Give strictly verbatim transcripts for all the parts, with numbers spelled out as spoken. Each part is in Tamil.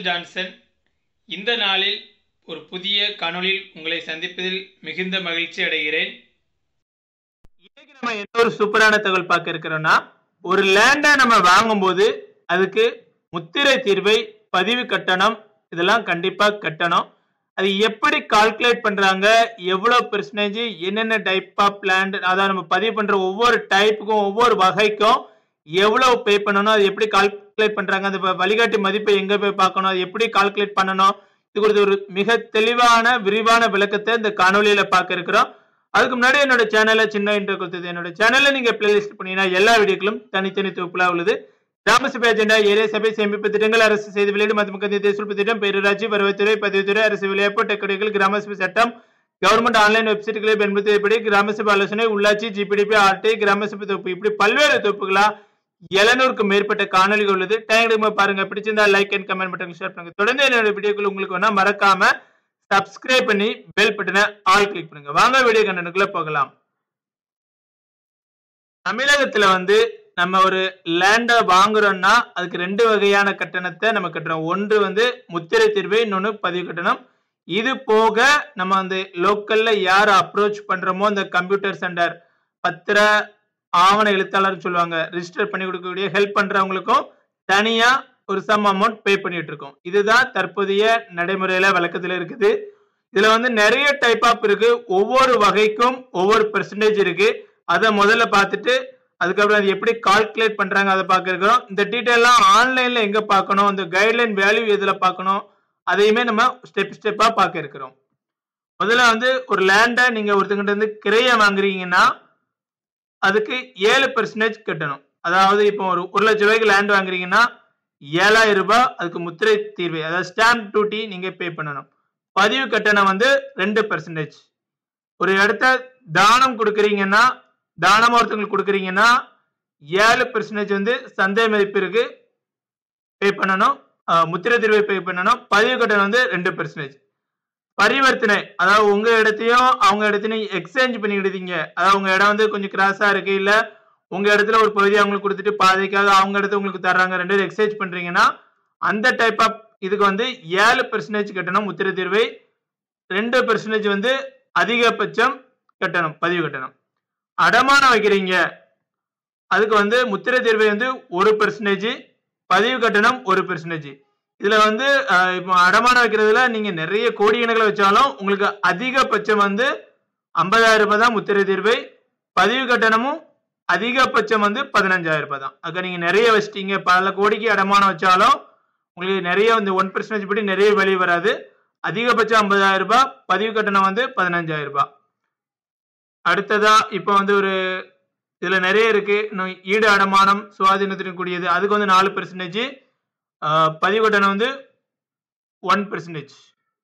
Michael Johnson. இந்த நாளில் ஒரு புதிய காணொளியில் உங்களை சந்திப்பதில் மிகுந்த மகிழ்ச்சி அடைகிறேன். இன்னைக்கு நம்ம என்ன ஒரு சூப்பரான தகவல் பார்க்க இருக்கிறோம்னா, ஒரு லேண்டை நம்ம வாங்கும்போது அதுக்கு முத்திரை தீர்வை, பதிவு கட்டணம் இதெல்லாம் கண்டிப்பா கட்டணும். அது எப்படி கால்குலேட் பண்றாங்க, எவ்வளவு பெர்சன்டேஜ், என்னென்ன டைப் ஆஃப் லேண்ட், அதாவது நம்ம பதிவு பண்ற ஒவ்வொரு டைப்புக்கும் ஒவ்வொரு வகைக்கும் எவ்வளவு பே பண்ணணும், அது எப்படி கால்குலேட் பண்றாங்க, அந்த வழிகாட்டி மதிப்பை எங்க போய் பார்க்கணும், அது எப்படி கால்குலேட் பண்ணணும், இது குறித்து ஒரு மிக தெளிவான விரிவான விளக்கத்தை இந்த காணொலியில பார்க்க இருக்கிறோம். அதுக்கு முன்னாடி என்னோட சேனலை சின்ன இன்ட்ரோ கொடுத்தது. என்னோட சேனல்ல நீங்க பிளேலிஸ்ட் பண்ணீங்கன்னா எல்லா வீடியோக்களும் தனித்தனி தொகுப்புலா உள்ளது. கிராம சபை அஜெண்டா, ஏரியா சபை, சேமிப்பு திட்டங்கள், அரசு செய்தி வெளியீடு, மத்திய தேசிய திட்டம், பேரூராட்சி, வருவாய்த்துறை, பதிவுத்துறை, அரசு விளையாட்டு டெக்கடிகள், கிராம சபை சட்டம், கவர்மெண்ட் ஆன்லைன் வெப்சைட்களை பயன்படுத்தியபடி கிராம சபை ஆலோசனை, உள்ளாட்சி, ஜிபிடிபி, ஆர்டி, கிராம சபை தொகுப்பு, இப்படி பல்வேறு தொகுப்புகளா எழுநூறுக்கும் மேற்பட்ட காணொலிகள் உள்ளது. டைம் பாருங்க. பிடிச்சிருந்தா like and comment button share பண்ணுங்க. தொடர்ந்து என்னோட வீடியோக்கள் உங்களுக்கு வேணா மறக்காம சப்ஸ்கிரைப் பண்ணி பெல் பட்டனை ஆல் கிளிக் பண்ணுங்க. வாங்க வீடியோ கண்டென்ட்குள்ள போகலாம். தமிழகத்துல வந்து நம்ம ஒரு லேண்டை வாங்குறோம்னா அதுக்கு ரெண்டு வகையான கட்டணத்தை நம்ம கட்டுறோம். ஒன்று வந்து முத்திரை தீர்வு, இன்னொன்று பதிவு கட்டணம். இது போக நம்ம வந்து லோக்கல்ல யார் அப்ரோச் பண்றோமோ அந்த கம்ப்யூட்டர் சென்டர், பத்திர ஆவண எழுத்தாளர் சொல்லுவாங்க, ரிஜிஸ்டர் பண்ணி கொடுக்கக்கூடிய ஹெல்ப் பண்றவங்களுக்கும் தனியா ஒரு சம் அமௌண்ட் பே பண்ணிட்டு இருக்கோம். இதுதான் தற்போதைய நடைமுறையில வழக்கத்துல இருக்குது. இதுல வந்து நிறைய டைப் ஆஃப் இருக்கு. ஒவ்வொரு வகைக்கும் ஒவ்வொரு பெர்சன்டேஜ் இருக்கு. அதை முதல்ல பார்த்துட்டு அதுக்கப்புறம் அது எப்படி கால்குலேட் பண்றாங்க அதை பார்க்க இருக்கிறோம். இந்த டீட்டெயிலாம் ஆன்லைன்ல எங்க பார்க்கணும், இந்த கைட்லைன் வேல்யூ எதுல பார்க்கணும், அதையுமே நம்ம ஸ்டெப் ஸ்டெப்பா பார்க்க இருக்கிறோம். முதல்ல வந்து ஒரு லேண்டை நீங்க ஒருத்தங்கிட்ட இருந்து கிரைய வாங்குறீங்கன்னா அதுக்கு ஏழு பெர்சன்டேஜ் கட்டணும். அதாவது இப்போ ஒரு ஒரு லட்சம் ரூபாய்க்கு லேண்ட் வாங்குறீங்கன்னா ஏழாயிரம் ரூபாய் அதுக்கு முத்திரை தீர்வு, அதாவது ஸ்டாம்ப் டியூட்டி நீங்க பே பண்ணணும். பதிவு கட்டணம் வந்து ரெண்டு பெர்சன்டேஜ். ஒரு இடத்த தானம் கொடுக்குறீங்கன்னா, தானமா ஒருத்தவங்களுக்கு கொடுக்குறீங்கன்னா ஏழு பெர்சன்டேஜ் வந்து சந்தை மதிப்பிற்கு பே பண்ணணும், முத்திரை தீர்வை பே பண்ணணும். பதிவு கட்டணம் வந்து ரெண்டு பெர்சன்டேஜ். பரிவர்த்தனை, அதாவது உங்க இடத்தையும் அவங்க இடத்தையும் எக்ஸ்சேஞ்ச் பண்ணிக்கிட்டீங்க, அதாவது உங்க இடம் வந்து கொஞ்சம் கிராஸா இருக்கு, இல்ல உங்க இடத்துல ஒரு பகுதி அவங்களுக்கு கொடுத்துட்டு பாதைக்காக அவங்க இடத்த உங்களுக்கு தர்றாங்க, ரெண்டு பேரும் எக்ஸ்சேஞ்ச் பண்றீங்கன்னா அந்த டைப் ஆஃப் இதுக்கு வந்து ஏழு பெர்சன்டேஜ் கட்டணம் முத்திரை தீர்வை, ரெண்டு பெர்சன்டேஜ் வந்து அதிகபட்சம் கட்டணம் பதிவு கட்டணம். அடமானம் வைக்கிறீங்க அதுக்கு வந்து முத்திரை தீர்வை வந்து ஒரு பெர்சன்டேஜ், பதிவு கட்டணம் ஒரு பெர்சன்டேஜ். இதுல வந்து இப்போ அடமானம் வைக்கிறதுல நீங்க நிறைய கோடி கணக்கில் வச்சாலும் உங்களுக்கு அதிகபட்சம் வந்து ஐம்பதாயிரம் ரூபாய் தான் முத்திரை தீர்வை, பதிவு கட்டணமும் அதிகபட்சம் வந்து பதினஞ்சாயிரம் ரூபாய் தான். அங்க நீங்க நிறைய வச்சிட்டீங்க, பல கோடிக்கு அடமானம் வச்சாலும் உங்களுக்கு நிறைய வந்து ஒன் பெர்சன்டேஜ் படி நிறைய வெளியே வராது. அதிகபட்சம் ஐம்பதாயிரம் ரூபாய், பதிவு கட்டணம் வந்து பதினஞ்சாயிரம் ரூபாய். அடுத்ததா இப்போ வந்து ஒரு இதுல நிறைய இருக்கு. ஈடு அடமானம் சுவாதீனத்தின் கூடியது, அதுக்கு வந்து நாலு பெர்சன்டேஜ், பதிவு கட்டணம் வந்து ஒன் பெர்சன்டேஜ்.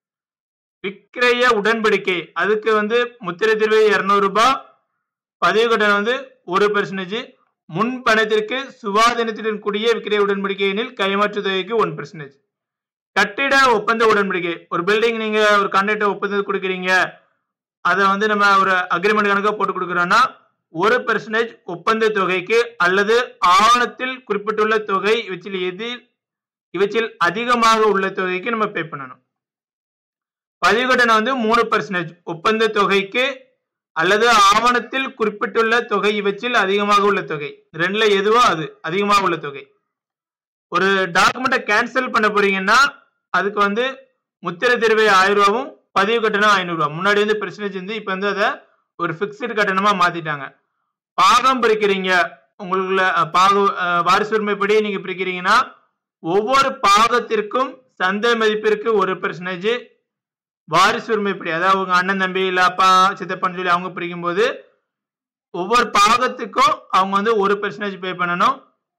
விக்கிரய உடன்படிக்கை அதுக்கு வந்து முத்திரை தீர்வு இருநூறு ரூபாய், பதிவு கட்டணம் வந்து ஒரு பெர்சன்டேஜ். முன் பணத்திற்கு சுவாதீனத்துடன் கூடிய விக்கிரய உடன்படிக்கை எனில் கைமாற்று தொகைக்கு ஒன் பெர்சன்டேஜ். கட்டிட ஒப்பந்த உடன்படிக்கை, ஒரு பில்டிங் நீங்க ஒரு கான்ட்ராக்ட் ஒப்பந்தம் கொடுக்குறீங்க, அதை வந்து நம்ம ஒரு அக்ரிமெண்ட் கணக்கா போட்டு கொடுக்குறோம்னா ஒரு பெர்சன்டேஜ் ஒப்பந்த தொகைக்கு அல்லது ஆவணத்தில் குறிப்பிட்டுள்ள தொகை இவற்றில் எது இவற்றில் அதிகமாக உள்ள தொகைக்கு நம்ம பே பண்ணணும். பதிவு கட்டணம் வந்து மூணு பெர்சன்டேஜ் ஒப்பந்த தொகைக்கு அல்லது ஆவணத்தில் குறிப்பிட்டுள்ள தொகை இவற்றில் அதிகமாக உள்ள தொகை, ரெண்டுல எதுவோ அது அதிகமாக உள்ள தொகை. ஒரு டாக்குமெண்ட்டை கேன்சல் பண்ண போறீங்கன்னா அதுக்கு வந்து முத்திரை தீர்வை ஆயிரம் ரூபாவும், பதிவு கட்டணம் ஐநூறு ரூபாய். முன்னாடி வந்து பெர்சன்டேஜ் வந்து இப்ப வந்து அதை ஒரு பிக்ஸ்டு கட்டணமா மாத்திட்டாங்க. பாகம் பிரிக்கிறீங்க, உங்களுக்குள்ள பாக வாரிசு உரிமைப்படி நீங்க பிரிக்கிறீங்கன்னா ஒவ்வொரு பாகத்திற்கும் சந்தை மதிப்பிற்கு ஒரு பெர்சன்டேஜ், வாரிசு உரிமைப்படி அதாவது உங்க அண்ணன் தம்பி இல்ல அப்பா சித்தப்பான்னு சொல்லி அவங்க பிரிக்கும் போது ஒவ்வொரு பாகத்துக்கும் அவங்க வந்து ஒரு பெர்சன்டேஜ் பே பண்ணணும்.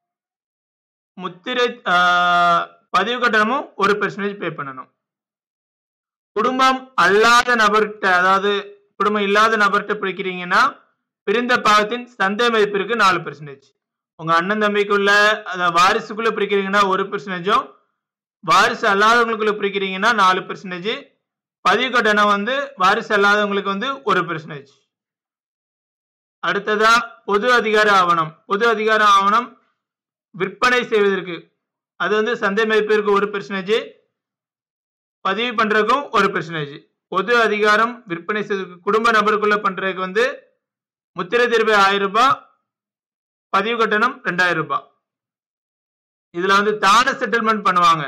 முத்திரை பதிவு கட்டணமும் ஒரு பெர்சன்டேஜ் பே பண்ணணும். குடும்பம் அல்லாத நபர்கிட்ட, அதாவது குடும்பம் இல்லாத நபர்கிட்ட பிரிக்கிறீங்கன்னா பிரிந்த பாகத்தின் சந்தை மதிப்பிற்கு நாலு பெர்சன்டேஜ். உங்க அண்ணன் தம்பிக்குள்ள வாரிசுக்குள்ள பிரிக்கிறீங்கன்னா ஒரு பெர்சன்டேஜும், வாரிசு அல்லாதவங்களுக்குள்ள பிரிக்கிறீங்கன்னா நாலு பெர்சன்டேஜ். பதிவு கட்டணம் வந்து வாரிசு அல்லாதவங்களுக்கு வந்து ஒரு பெர்சன்டேஜ். அடுத்ததா பொது அதிகார ஆவணம். பொது அதிகார ஆவணம் விற்பனை செய்வதற்கு அது வந்து சந்தை மதிப்பிற்கு ஒரு பெர்சன்டேஜ், பதிவு பண்றதுக்கும் ஒரு பெர்சன்டேஜ். பொது அதிகாரம் விற்பனை செய்வதற்கு குடும்ப நபருக்குள்ள பண்றதுக்கு வந்து முத்திரை தீர்வை ஆயிரம் ரூபாய், பதிவு கட்டணம் ரெண்டாயிரம் ரூபாய். இதுல வந்து தான செட்டில்மெண்ட் பண்ணுவாங்க.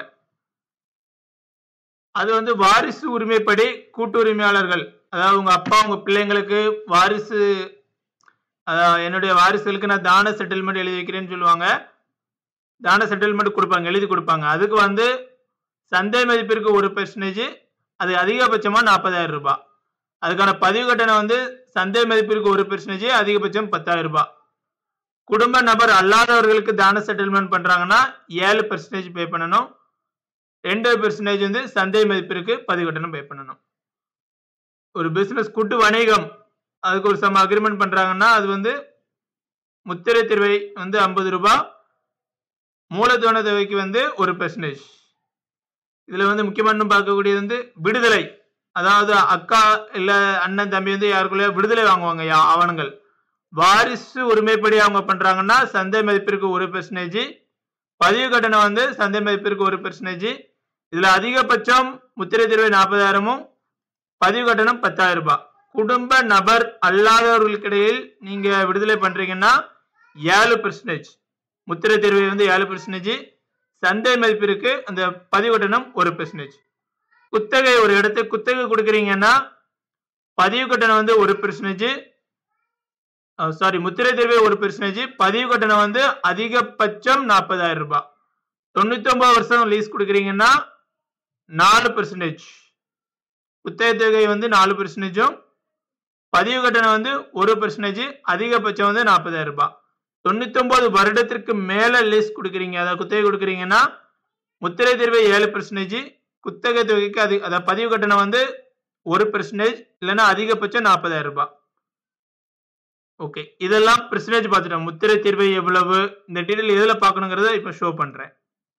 அது வந்து வாரிசு உரிமைப்படி கூட்டு உரிமையாளர்கள், அதாவது உங்க அப்பா உங்க பிள்ளைங்களுக்கு வாரிசு, அதாவது என்னுடைய வாரிசுகளுக்கு நான் தான செட்டில்மெண்ட் எழுதி வைக்கிறேன்னு சொல்லுவாங்க. தான செட்டில்மெண்ட் கொடுப்பாங்க, எழுதி கொடுப்பாங்க. அதுக்கு வந்து சந்தை மதிப்பிற்கு ஒரு பெர்சன்டேஜ், அது அதிகபட்சமா நாற்பதாயிரம் ரூபாய். அதுக்கான பதிவு கட்டணம் வந்து சந்தை மதிப்பிற்கு ஒரு பெர்சன்டேஜ், அதிகபட்சம் பத்தாயிரம் ரூபாய். குடும்ப நபர் அல்லாதவர்களுக்கு தான செட்டில்மெண்ட் பண்றாங்கன்னா ஏழு பெர்சன்டேஜ் பே பண்ணணும். ரெண்டு பெர்சன்டேஜ் வந்து சந்தை மதிப்பிற்கு பதிவு கட்டணம் பே பண்ணணும். ஒரு பிசினஸ் கூட்டு வணிகம், அதுக்கு ஒரு சம அக்ரிமெண்ட் பண்றாங்கன்னா அது வந்து முத்திரை தீர்வை வந்து ஐம்பது ரூபாய், மூலதன தொகைக்கு வந்து ஒரு பெர்சன்டேஜ். இதுல வந்து முக்கியமான பார்க்கக்கூடியது வந்து விடுதலை, அதாவது அக்கா இல்ல அண்ணன் தம்பி வந்து யாருக்குள்ள விடுதலை வாங்குவாங்க ஆவணங்கள். வாரிசு உரிமைப்படி அவங்க பண்றாங்கன்னா சந்தை மதிப்பிற்கு ஒரு பெர்சன்டேஜ், பதிவு கட்டணம் வந்து சந்தை மதிப்பிற்கு ஒரு பெர்சன்டேஜ். இதுல அதிகபட்சம் முத்திரை தீர்வை நாற்பதாயிரமும், பதிவு கட்டணம் பத்தாயிரம் ரூபாய். குடும்ப நபர் அல்லாதவர்களுக்கிடையில் நீங்க விடுதலை பண்றீங்கன்னா ஏழு பெர்சன்டேஜ், முத்திரை தீர்வை வந்து ஏழு பெர்சன்டேஜ், சந்தை மதிப்பிற்கு அந்த பதிவு கட்டணம் ஒரு பெர்சன்டேஜ். குத்தகை, ஒரு இடத்தை குத்தகை கொடுக்குறீங்கன்னா பதிவு கட்டணம் வந்து ஒரு பெர்சன்டேஜ், சாரி முத்திரை தீர்வை ஒரு பெர்சன்டேஜ், பதிவு கட்டணம் வந்து அதிகபட்சம் நாற்பதாயிரம் ரூபாய். தொண்ணூத்தி ஒன்பது வருஷம் லீஸ் கொடுக்குறீங்கன்னா நாலு பெர்சன்டேஜ், குத்தகை தொகை வந்து நாலு பெர்சன்டேஜும், பதிவு கட்டணம் வந்து ஒரு பெர்சன்டேஜ், அதிகபட்சம் வந்து நாற்பதாயிரம் ரூபாய். தொண்ணூத்தி ஒன்பது வருடத்திற்கு மேல லீஸ் கொடுக்குறீங்க, அதாவது குத்தகை கொடுக்குறீங்கன்னா முத்திரை தீர்வை ஏழு பெர்சன்டேஜ், குத்தகை தொகைக்கு அது அதாவது பதிவு கட்டணம் வந்து ஒரு பெர்சன்டேஜ், இல்லைன்னா அதிகபட்சம் நாற்பதாயிரம் ரூபாய். ஓகே, இதெல்லாம் பெர்சன்டேஜ் பார்த்துட்டோம். முத்திரை தீர்வை எவ்வளவு, இந்த டீடைல் எதுல பார்க்கணுங்கிறத இப்ப ஷோ பண்றேன்.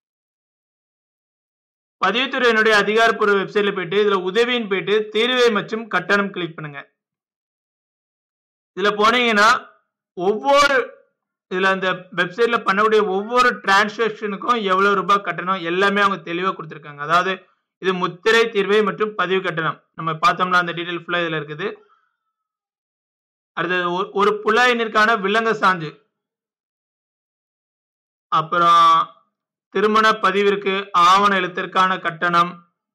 பதிவுத்துறையினுடைய அதிகாரப்பூர்வ வெப்சைட்ல போயிட்டு இதுல உதவின்னு போயிட்டு தீர்வை மற்றும் கட்டணம் கிளிக் பண்ணுங்க. இதுல போனீங்கன்னா ஒவ்வொரு இதுல அந்த வெப்சைட்ல பண்ணக்கூடிய ஒவ்வொரு டிரான்சாக்ஷனுக்கும் எவ்வளவு ரூபாய் கட்டணம் எல்லாமே அவங்க தெளிவா கொடுத்திருக்காங்க. அதாவது இது முத்திரை தீர்வை மற்றும் பதிவு கட்டணம் நம்ம பார்த்தோம்னா அந்த டீடைல் ஃபுல்லா இதுல இருக்குது. அடுத்தது ஒரு புலாயினிற்கான விலங்க சான்று, அப்புறம் திருமண பதிவிற்கு ஆவண எழுத்திற்கான கட்டணம்,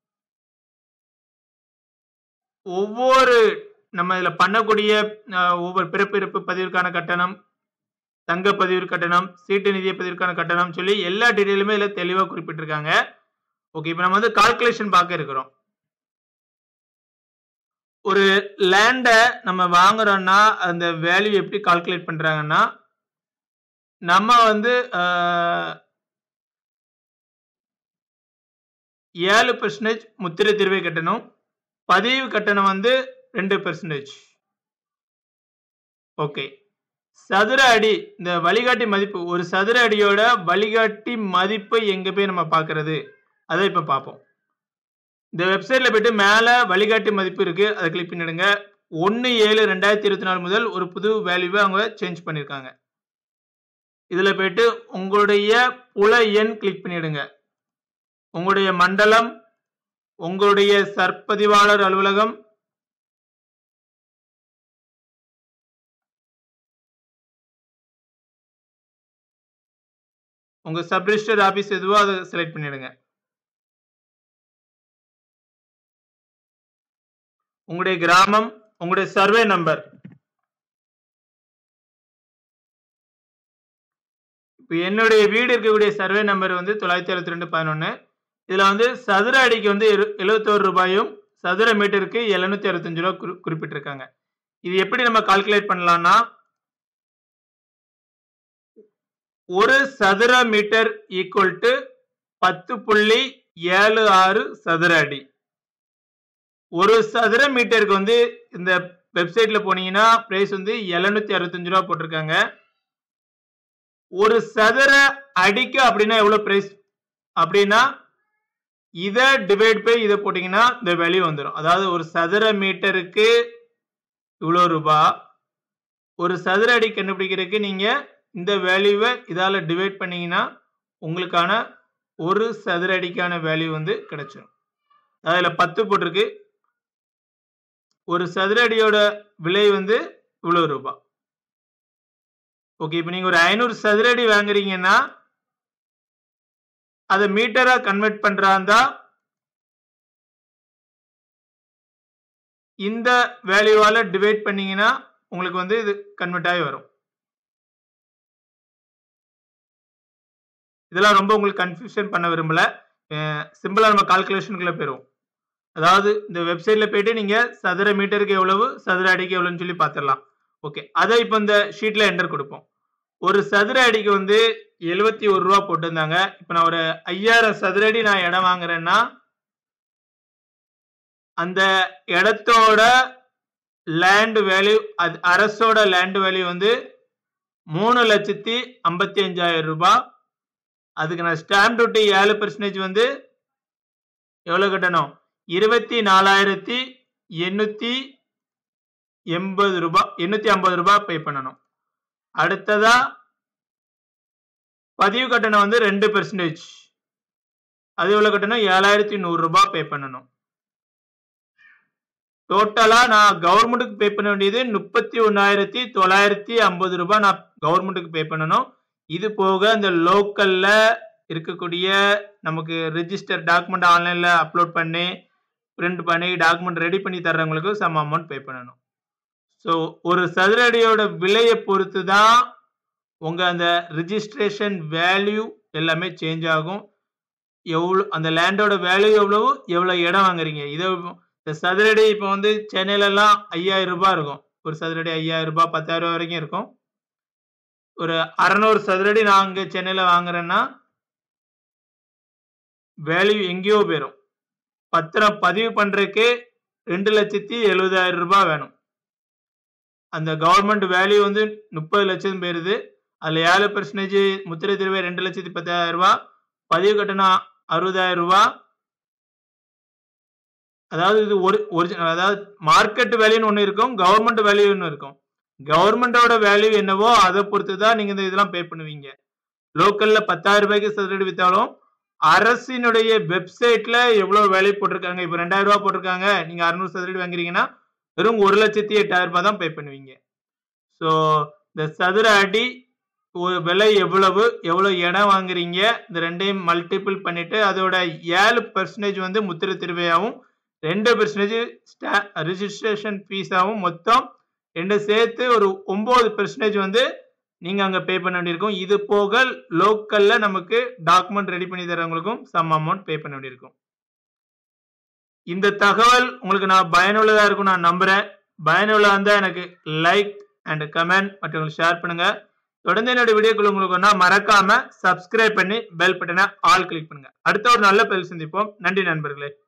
ஒவ்வொரு நம்ம இதுல பண்ணக்கூடிய ஒவ்வொரு பிறப்பு இறப்பு பதிவிற்கான கட்டணம், தங்க பதிவு கட்டணம், சீட்டு நிதிய பதிவிற்கான கட்டணம் சொல்லி எல்லா டீடைலுமே இதுல தெளிவா குறிப்பிட்டிருக்காங்க. ஓகே, இப்போ நம்ம வந்து கால்குலேஷன் பார்க்க இருக்கிறோம். ஒரு லேண்ட நம்ம வாங்குறோம்னா அந்த வேல்யூ எப்படி கால்குலேட் பண்றாங்கன்னா, நம்ம வந்து ஏழு பெர்சன்டேஜ் முத்திரை தீர்வை கட்டணும், பதிவு கட்டணம் வந்து ரெண்டு பெர்சன்டேஜ். ஓகே, சதுர அடி, இந்த வழிகாட்டி மதிப்பு, ஒரு சதுர அடியோட வழிகாட்டி மதிப்பு எங்க போய் நம்ம பார்க்கறது, அதை இப்ப பார்ப்போம். இந்த வெப்சைட்ல போயிட்டு மேல வழிகாட்டி மதிப்பு இருக்கு, அதை கிளிக் பண்ணிடுங்க. ஒன்னு ஏழு ரெண்டாயிரத்தி இருபத்தி நாலு முதல் ஒரு புது வேல்யூவை அவங்க சேஞ்ச் பண்ணிருக்காங்க. இதுல போயிட்டு உங்களுடைய புல எண் கிளிக் பண்ணிடுங்க. உங்களுடைய மண்டலம், உங்களுடைய சர்பதிவாளர் அலுவலகம், உங்க சப் ரிஜிஸ்டர் ஆபீஸ் எதுவோ அதை செலக்ட் பண்ணிடுங்க. உங்களுடைய கிராமம், உங்களுடைய சர்வே நம்பர். இப்போ என்னுடைய வீடு இருக்கக்கூடிய சர்வே நம்பர் வந்து தொள்ளாயிரத்தி எழுபத்தி ரெண்டு பதினொன்னு. இதுல வந்து சதுர அடிக்கு வந்து எழுபத்தோரு ரூபாயும், சதுர மீட்டருக்கு எழுநூத்தி அறுபத்தஞ்சு ரூபாய் குறி குறிப்பிட்டிருக்காங்க. இது எப்படி நம்ம கால்குலேட் பண்ணலாம்னா, ஒரு சதுர மீட்டர் ஈக்குவல் டு பத்து புள்ளி ஏழு ஆறு சதுர அடி. ஒரு சதுர மீட்டருக்கு வந்து இந்த வெப்சைட்ல போனீங்கன்னா பிரைஸ் வந்து எழுநூத்தி அறுபத்தஞ்சு ரூபாய் போட்டிருக்காங்க. ஒரு சதுர அடிக்கு அப்படின்னா எவ்வளவு பிரைஸ் அப்படின்னா, இதை டிவைட் பை இதை போட்டீங்கன்னா இந்த வேல்யூ வந்துடும். அதாவது ஒரு சதுர மீட்டருக்கு இவ்வளவு ரூபாய், ஒரு சதுர அடி கண்டுபிடிக்கிறதுக்கு நீங்க இந்த வேல்யூவை இதால டிவைட் பண்ணீங்கன்னா உங்களுக்கான ஒரு சதுர அடிக்கான வேல்யூ வந்து கிடைச்சிடும். அதுல பத்து போட்டிருக்கு. ஒரு சதுர அடியோட விலை வந்து இவ்வளவு ரூபாய். ஓகே, இப்போ நீங்க ஒரு ஐநூறு சதுர அடி வாங்குறீங்கன்னா அதை மீட்டரா கன்வெர்ட் பண்றாந்தா இந்த வேல்யூவால டிவைட் பண்ணீங்கன்னா உங்களுக்கு வந்து இது கன்வெர்ட் ஆகி வரும். இதெல்லாம் ரொம்ப உங்களுக்கு கன்ஃபியூஷன் பண்ண விரும்பல. சிம்பிளா நம்ம கால்குலேஷனுக்குள்ள போயிடும். அதாவது இந்த வெப்சைட்ல போயிட்டு நீங்க சதுர மீட்டருக்கு எவ்வளவு, சதுர அடிக்கு எவ்வளவுன்னு சொல்லி பார்த்துடலாம். ஓகே, அதை இப்போ இந்த ஷீட்ல என்டர் கொடுப்போம். ஒரு சதுர அடிக்கு வந்து எழுபத்தி ஒரு ரூபா போட்டிருந்தாங்க. இப்போ நான் ஒரு ஐயாயிரம் சதுர அடி நான் இடம் வாங்குறேன்னா அந்த இடத்தோட லேண்ட் வேல்யூ, அது அரசோட லேண்ட் வேல்யூ வந்து மூணு லட்சத்தி ஐம்பத்தி அஞ்சாயிரம் ரூபாய். அதுக்கு நான் ஸ்டாம்ப் டியூட்டி ஏழு பர்சன்டேஜ் வந்து எவ்வளவு கட்டணும், இருபத்தி நாலாயிரத்தி எண்ணூத்தி எண்பது ரூபாய் எண்ணூத்தி ஐம்பது ரூபாய் பே பண்ணணும். அடுத்ததா பதிவு கட்டணம் வந்து ரெண்டு பெர்சன்டேஜ், அது எவ்வளவு கட்டணும், ஏழாயிரத்தி நூறு ரூபாய் பே பண்ணணும். டோட்டலா நான் கவர்மெண்ட்டுக்கு பே பண்ண வேண்டியது முப்பத்தி ஒன்னாயிரத்தி தொள்ளாயிரத்தி ஐம்பது ரூபாய் நான் கவர்மெண்ட்டுக்கு பே பண்ணணும். இது போக இந்த லோக்கல்ல இருக்கக்கூடிய நமக்கு ரெஜிஸ்டர் டாக்குமெண்ட் ஆன்லைன்ல அப்லோட் பண்ணி பிரிண்ட் பண்ணி டாக்குமெண்ட் ரெடி பண்ணி தர்றவங்களுக்கு சம் அமௌண்ட் பே பண்ணணும். ஸோ ஒரு சதுர அடியோட விலையை பொறுத்து தான் உங்க அந்த ரிஜிஸ்ட்ரேஷன் வேல்யூ எல்லாமே சேஞ்ச் ஆகும். எவ்வளோ அந்த லேண்டோட வேல்யூ எவ்வளவு, எவ்வளோ இடம் வாங்குறீங்க. இதை இந்த சதுரடி இப்போ வந்து சென்னையிலலாம் ஐயாயிரம் ரூபாய் இருக்கும். ஒரு சதுரடி ஐயாயிரம் ரூபாய் பத்தாயிரம் ரூபாய் வரைக்கும் இருக்கும். ஒரு அறநூறு சதுரடி நான் அங்கே சென்னையில் வாங்குறேன்னா வேல்யூ எங்கேயோ போயிடும். பத்திரம் பதிவு பண்றதுக்கு ரெண்டு லட்சத்தி எழுபதாயிரம் ரூபாய் வேணும். அந்த கவர்மெண்ட் வேல்யூ வந்து முப்பது லட்சம் போயிருது. அதுல ஏழு பெர்சன்டேஜ் முத்திரை திருவை ரெண்டு லட்சத்தி பத்தாயிரம் ரூபாய், பதிவு கட்டணம் அறுபதாயிரம் ரூபாய். அதாவது இது ஒரு ஒரிஜினல், அதாவது மார்க்கெட் வேல்யூன்னு ஒன்று இருக்கும், கவர்மெண்ட் வேல்யூ ஒன்று இருக்கும். கவர்மெண்டோட வேல்யூ என்னவோ அதை பொறுத்து தான் நீங்க இந்த இதெல்லாம் பே பண்ணுவீங்க. லோக்கல்ல பத்தாயிரம் ரூபாய்க்கு சதுரடி வித்தாலும் அரசினுடைய வெப்சைட்ல எவ்வளவு வேல்யூ போட்டிருக்காங்க, இப்போ ரெண்டாயிரம் ரூபாய் போட்டிருக்காங்க, நீங்க அறுநூறு சதுரடி வாங்குறீங்கன்னா வெறும் ஒரு லட்சத்தி எட்டாயிரம் ரூபாய் தான் பே பண்ணுவீங்க. ஸோ இந்த சதுர அடி ஒரு விலை எவ்வளவு, எவ்வளவு இடம் வாங்குறீங்க, இந்த ரெண்டையும் மல்டிபிள் பண்ணிட்டு அதோட ஏழு பெர்சன்டேஜ் வந்து முத்திரை திருவையாகவும் ரெண்டு பெர்சன்டேஜ் ரிஜிஸ்ட்ரேஷன் ஃபீஸாகவும் மொத்தம் ரெண்டு சேர்த்து ஒரு ஒன்பது பெர்சன்டேஜ் வந்து நீங்க அங்க பே பண்ண வேண்டியிருக்கும். இது போக லோக்கல்ல நமக்கு டாக்குமெண்ட் ரெடி பண்ணி தரவங்களுக்கும் சம் அமௌண்ட் பே பண்ண வேண்டியிருக்கும். இந்த தகவல் உங்களுக்கு நான் பயனுள்ளதா இருக்கும் நான் நம்புறேன். பயனுள்ளதா இருந்தா எனக்கு லைக் அண்ட் கமெண்ட் மற்றவங்களுக்கு ஷேர் பண்ணுங்க. தொடர்ந்து என்னோட வீடியோக்குள்ள உங்களுக்கு மறக்காம சப்ஸ்கிரைப் பண்ணி பெல் பட்டனை ஆல் கிளிக் பண்ணுங்க. அடுத்த ஒரு நல்ல பதில் சந்திப்போம். நன்றி நண்பர்களே.